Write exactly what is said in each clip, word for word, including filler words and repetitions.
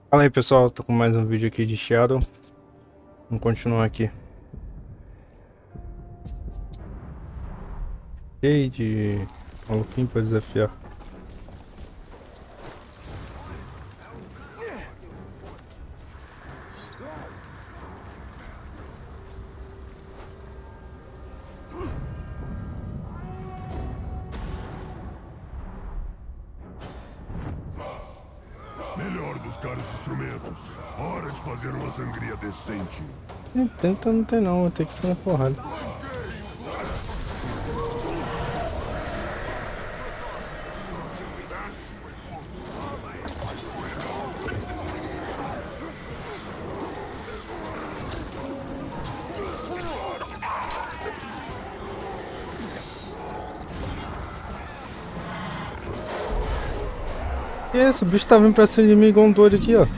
Fala aí pessoal, tô com mais um vídeo aqui de Shadow. Vamos continuar aqui. Cheio de maluquinho pra desafiar. Melhor buscar os instrumentos. Hora de fazer uma sangria decente. Ih, Tenta não tem não, vou ter que ser na porrada. Que isso, o bicho tá vindo pra cima de mim igual um doido aqui, ó.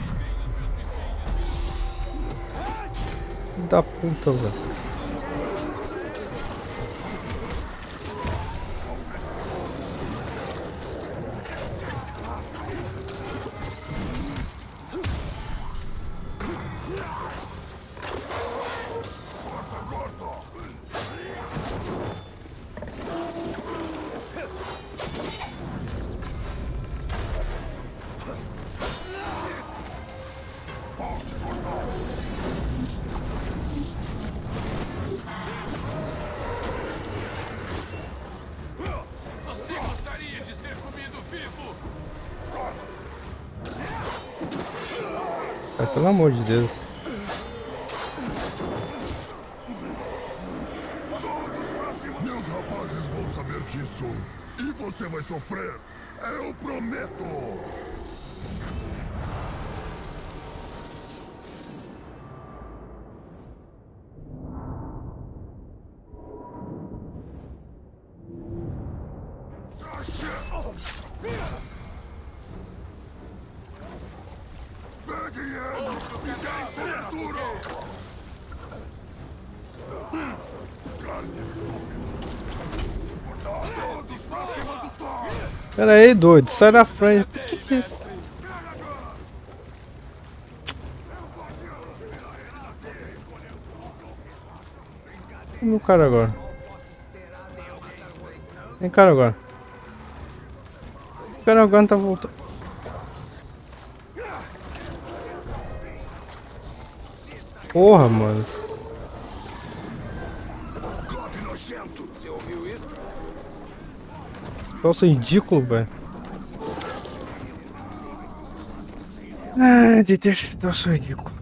Da puta, velho. Você gostaria de ser comido vivo? Ah, pelo amor de Deus. Meus rapazes vão saber disso. E você vai sofrer. Eu prometo. Peguem ele! E dá cobertura! Todos pra cima do Thor! Pera aí, doido, sai da frente. Por que que isso? E meu cara agora? Vem cara agora. O cara agora não tá voltando. Porra, mano. Glock nojento! Você ouviu isso? Nossa, ridículo, velho. Ah, de deixa eu sou ridículo.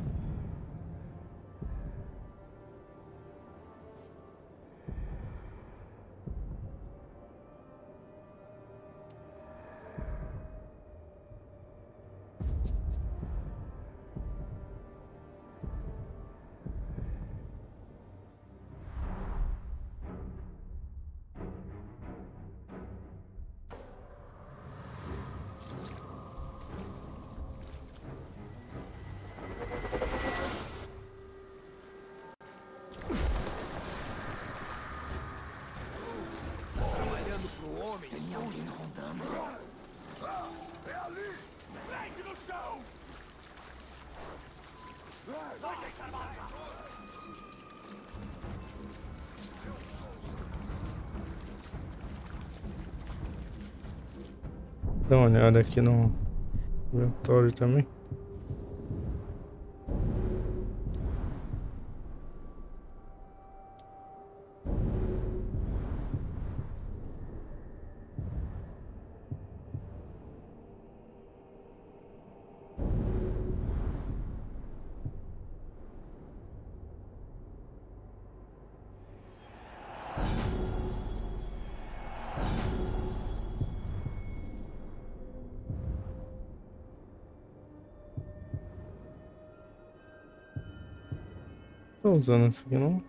Olhando pro homem. Tem alguém rondando. Ah, é ali! Pegue no chão! Vai deixar passar! Dá uma olhada aqui no inventório também. Tô usando isso aqui não.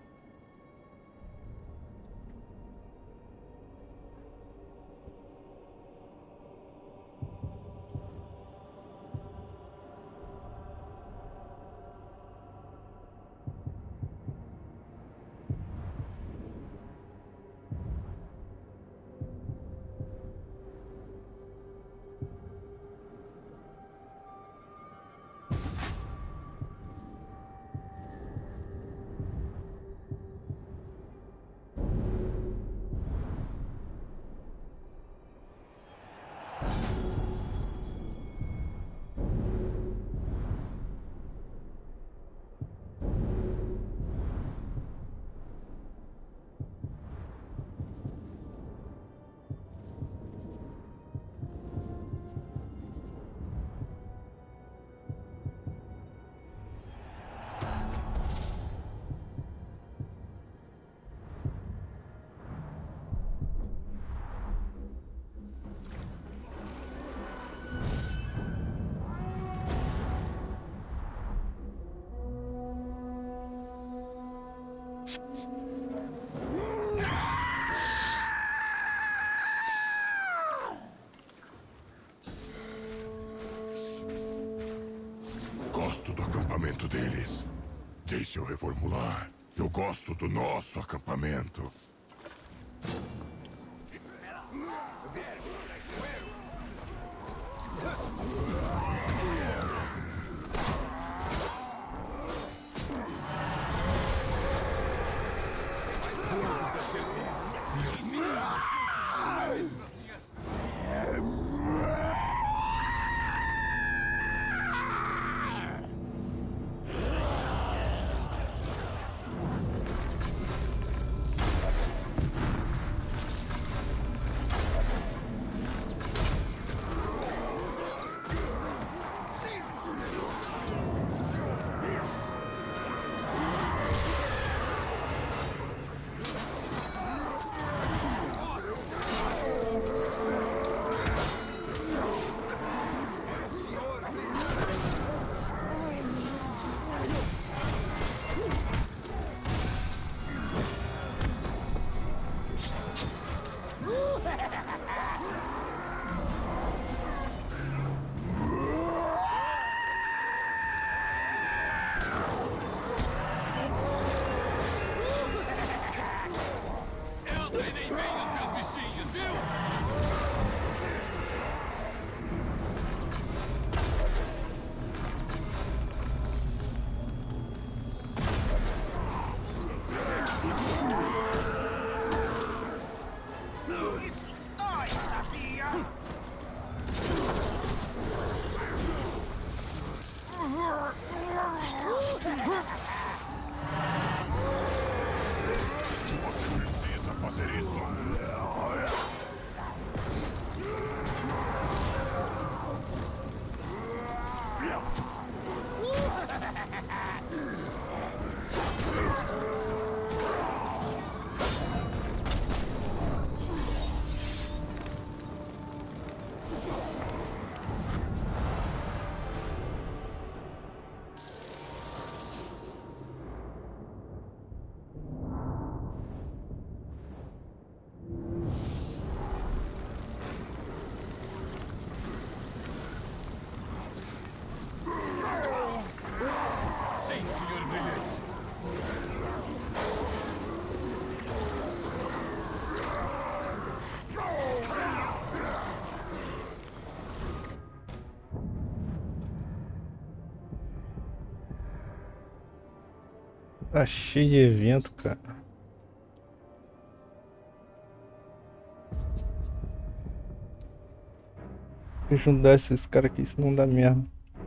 Gosto do acampamento deles. Deixa eu reformular. Eu gosto do nosso acampamento. Tá cheio de evento, cara. Tem que ajudar esses caras aqui, isso não dá merda.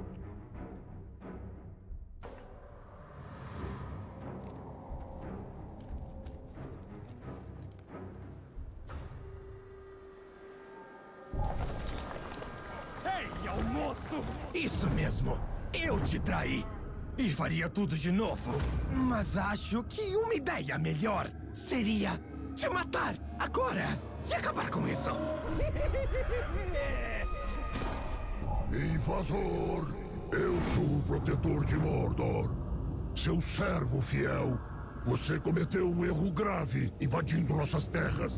Ei, almoço! Isso mesmo! Eu te traí! E faria tudo de novo. Mas acho que uma ideia melhor seria te matar agora e acabar com isso. Invasor! Eu sou o protetor de Mordor. Seu servo fiel. Você cometeu um erro grave invadindo nossas terras.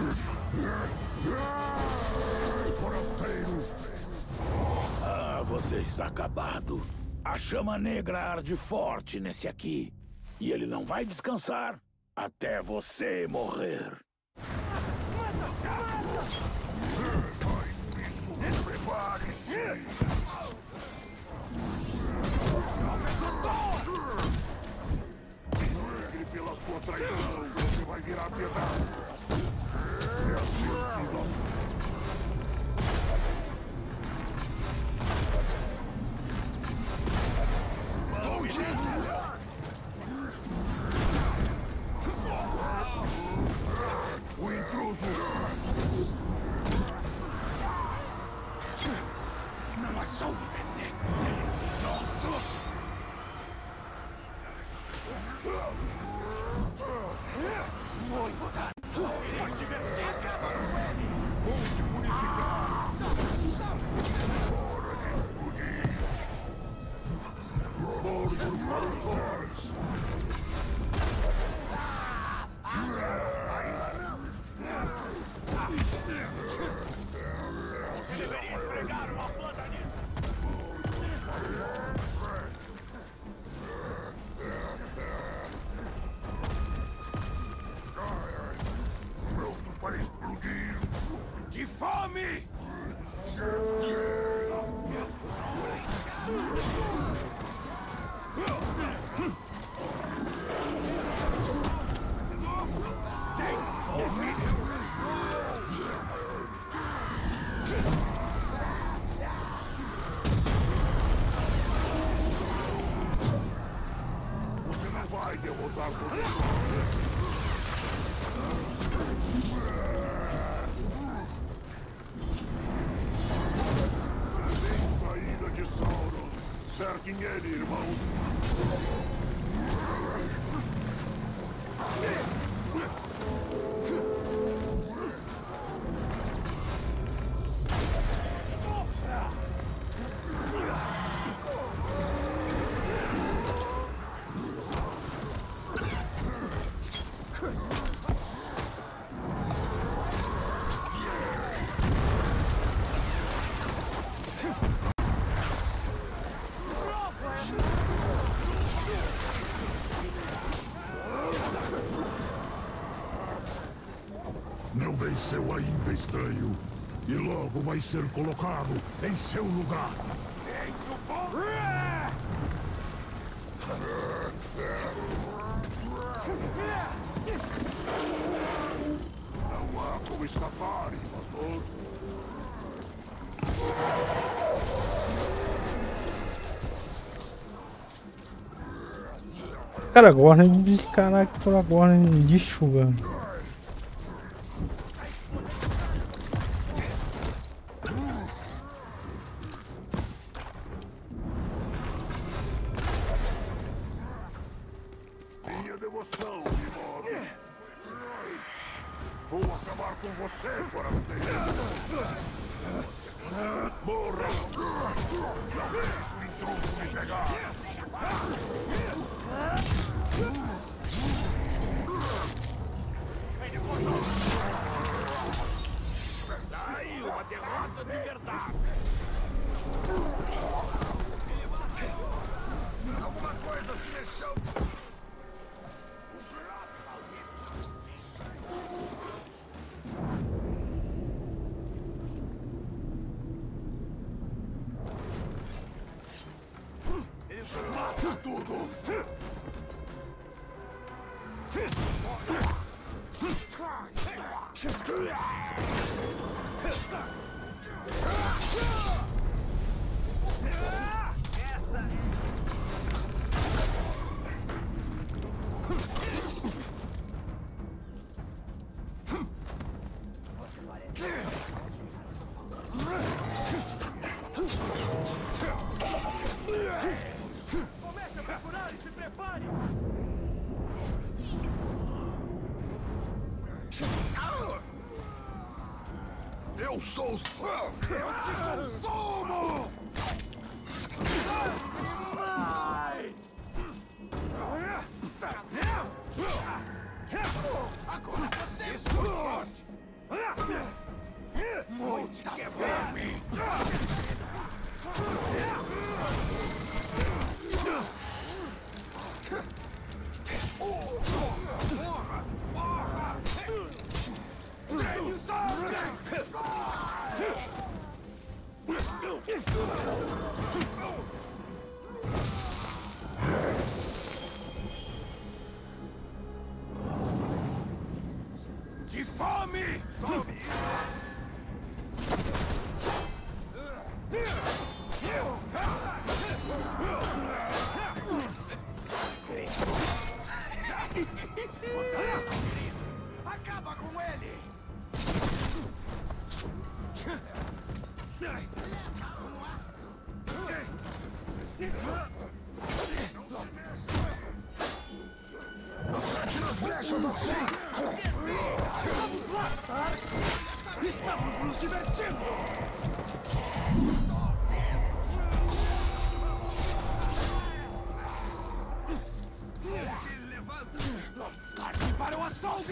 Forasteiro! Ah, você está acabado. A chama negra arde forte nesse aqui. E ele não vai descansar até você morrer. Prepare-se! Pela sua traição, você vai virar pedaços. É assim que dá. O intruso! Não assume, delicioso! Vou mudar. Vai divertir. Acaba com ele. Vou te purificar. Hora de explodir. Mordor para os olhos. botar tudo. Saída de Sauron. Cerquem ele, irmãos. Não venceu ainda, estranho. E logo vai ser colocado em seu lugar. Não há como escapar, invasor. Cara, agora de caraca por agora de chuva. Minha devoção, Dimorg. Vou acabar com você, quaranteiro. Morra! Não deixe o intruso me pegar! Aí, uma derrota de verdade. Alguma coisa se mexeu! Mata tudo! Essa é... Comece a procurar e se prepare. Eu sou os... Eu te consumo! Agora você é forte! Muita fome! De fome! Fome! Acaba com ele! Acerte nas brechas assim! Vamos lá! Estamos nos divertindo! Parti para o assalto!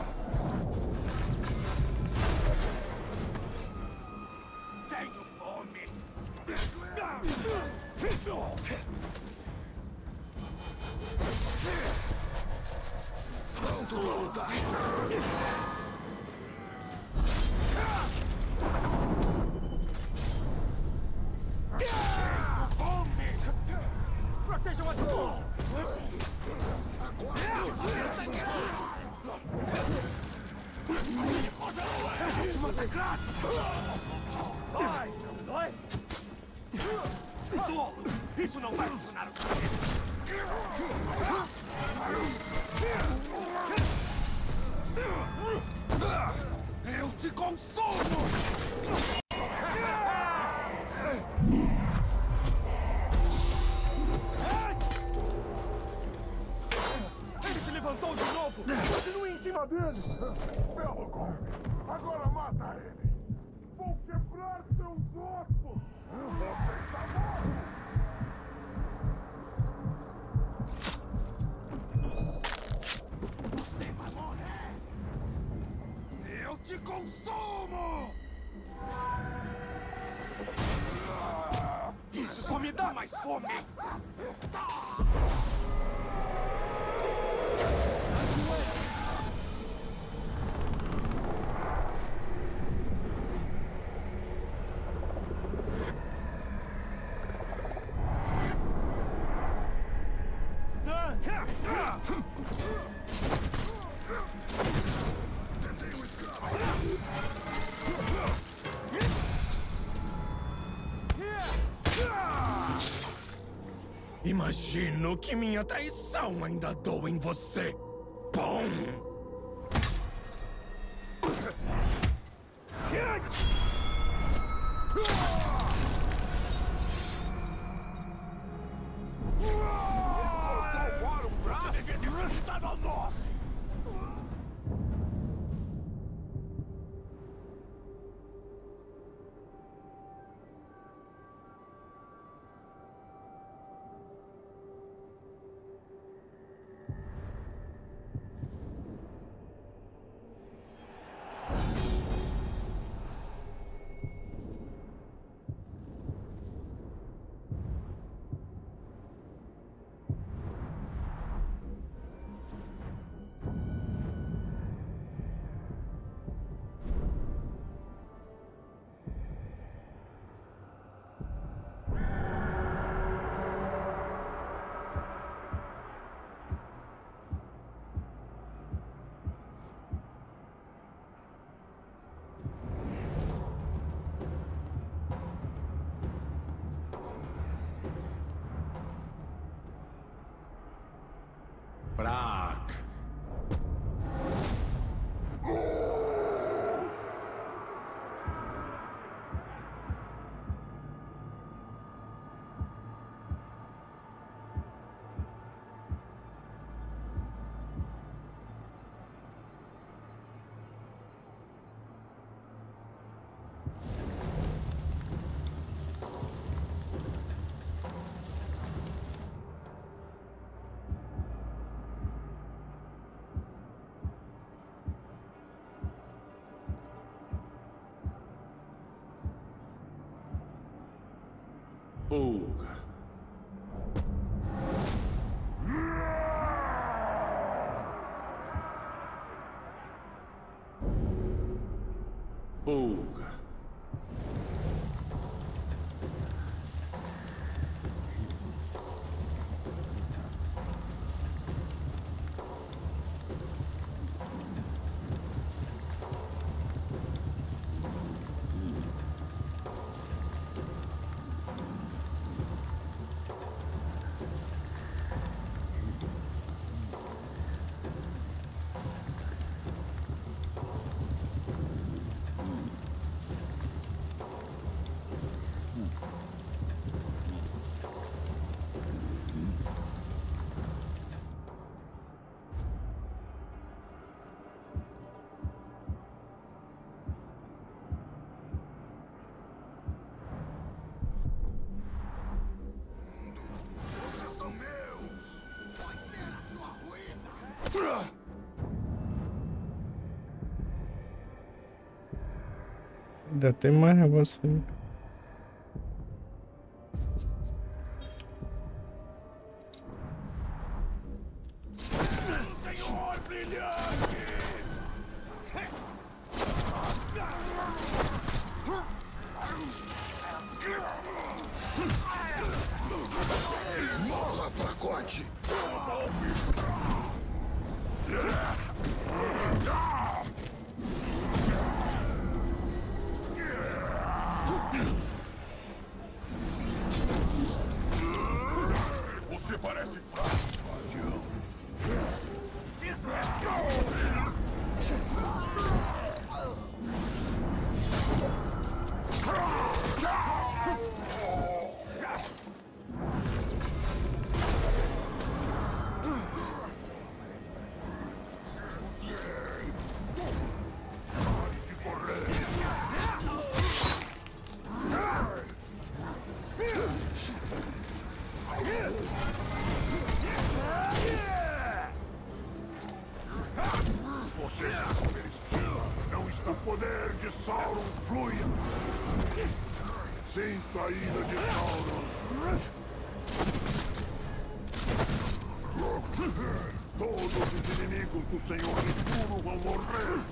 Tenho fome! Pronto, luta! Fome! Protejam as mãos! Massacrar! Vai! Vai! Tolo! Isso não vai funcionar! Eu te consumo! Ele se levantou de novo! Continue em cima dele! Belagor, agora mata ele! Vou quebrar seus ossos! Você está morto! Você vai morrer! Eu te consumo! Isso só me dá mais fome! Imagino que minha traição ainda doa em você. Bom! Você devia ter acreditado a nós! Brack. Pulga. Pulga. Ainda tem mais negócio aí. Senhor brilhante! Morra, pacote! Você parece fraco, guardião. Você já superestima. Não está poder de Sauron fluia. Sinta a ira de Sauron. Todos os inimigos do Senhor Escuro vão morrer.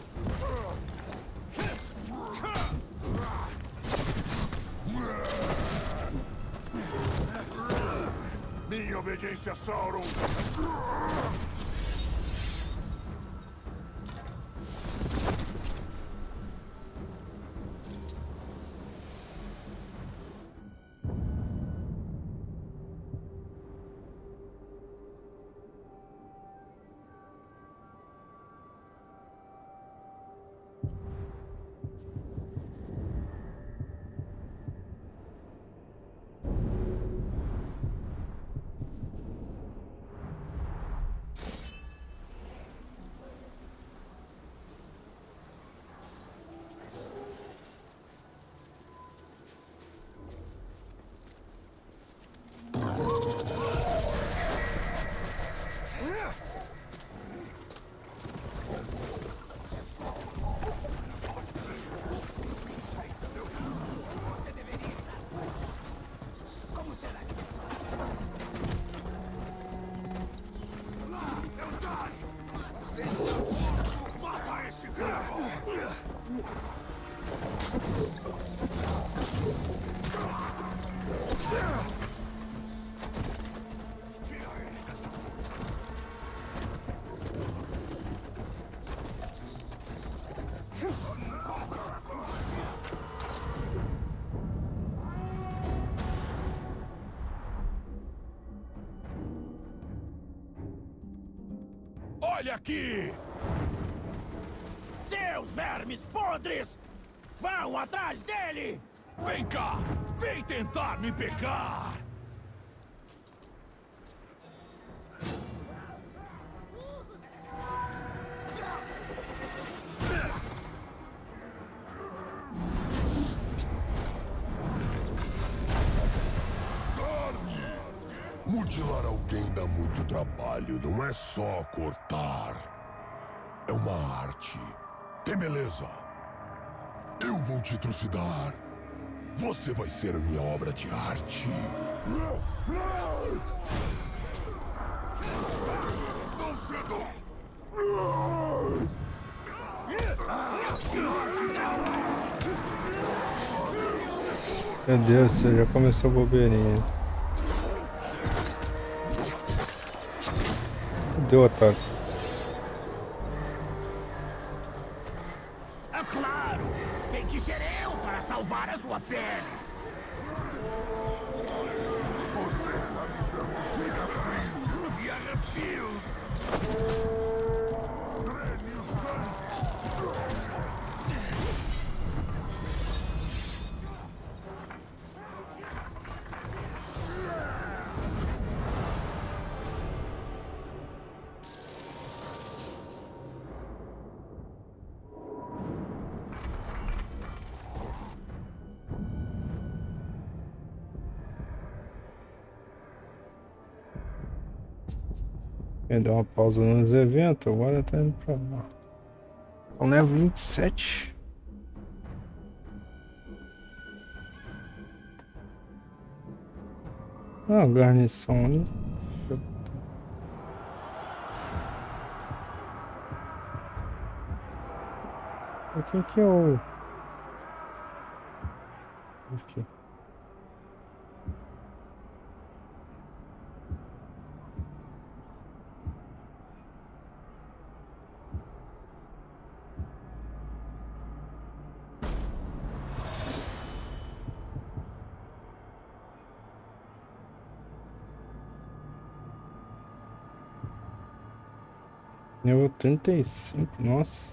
Minha obediência a Sauron. Olha aqui! Seus vermes podres! Vão atrás dele! Vem cá! Vem tentar me pegar! Mutilar alguém dá muito trabalho, não é só cortar. É uma arte. Tem beleza. Eu vou te trucidar. Você vai ser a minha obra de arte. Não cedo. Meu Deus, você já começou a bobeirinha. Deu ataque. É claro! Tem que ser eu para salvar a sua pele! E arrepios! Ia dar uma pausa nos eventos, agora tá indo pra lá. Então leva vinte e sete. Ah, garnição ali. Quem que é o... Aqui. Nível trinta e cinco, nossa.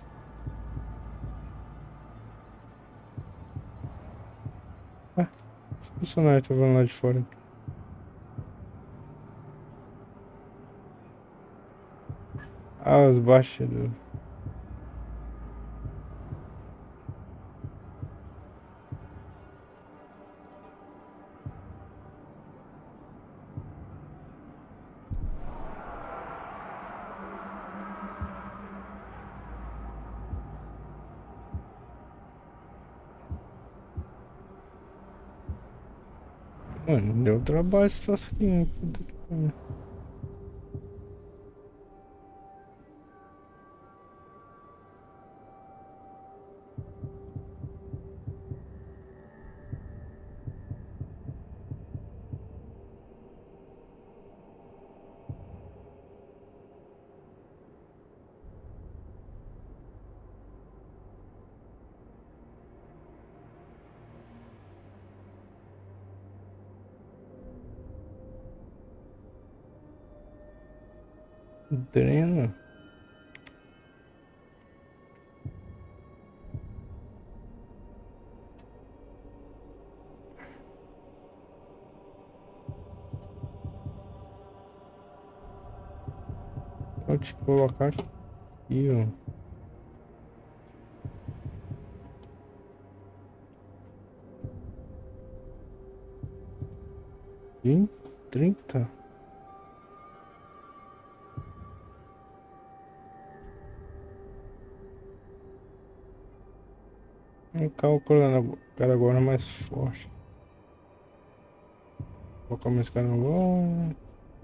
Ah, esse personagem tá vendo lá de fora. Ah, os bastidores. Mano, deu trabalho esse troço aqui. Drena. Vou te colocar aqui, ó. Vinte, trinta. Vou calculando o cara agora mais forte. Vou colocar mais cara agora.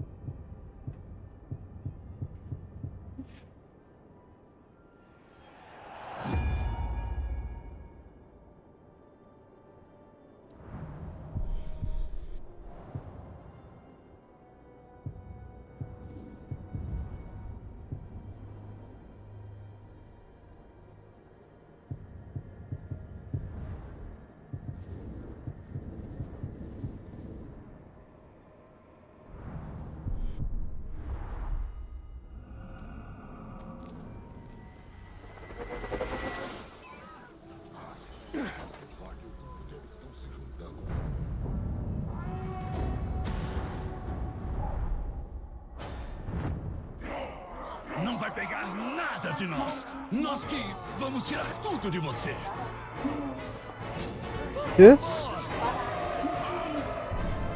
Não vai pegar nada de nós. Nós que vamos tirar tudo de você. Quê?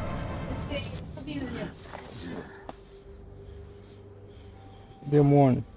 Demônio.